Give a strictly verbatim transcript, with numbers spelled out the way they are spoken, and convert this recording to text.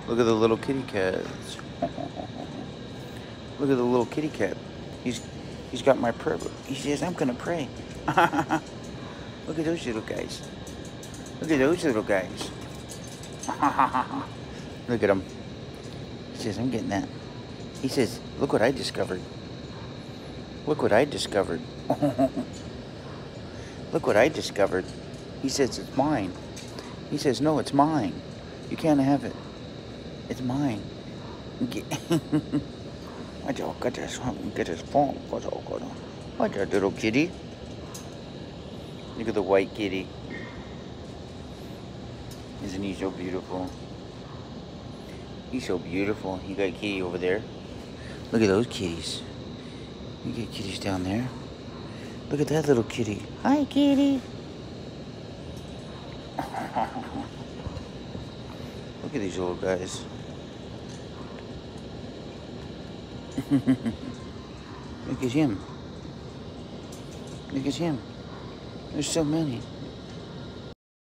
Look at the little kitty cats. Look at the little kitty cat. He's he's got my prayer book. He says, I'm gonna pray. Look at those little guys. Look at those little guys. Look at him. He says, I'm getting that. He says, look what I discovered. Look what I discovered. Look what I discovered. He says, it's mine. He says, no, it's mine. You can't have it. It's mine. Watch out, get this, get this phone. Watch out, little kitty. Look at the white kitty. Isn't he so beautiful? He's so beautiful. You got a kitty over there. Look at those kitties. You get kitties down there. Look at that little kitty. Hi, kitty. Look at these little guys. Look at him. Look at him. There's so many.